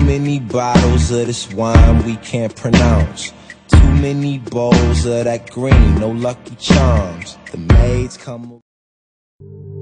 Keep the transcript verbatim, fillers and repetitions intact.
many bottles of this wine we can't pronounce. Too many bowls of that green, no Lucky Charms. The maids come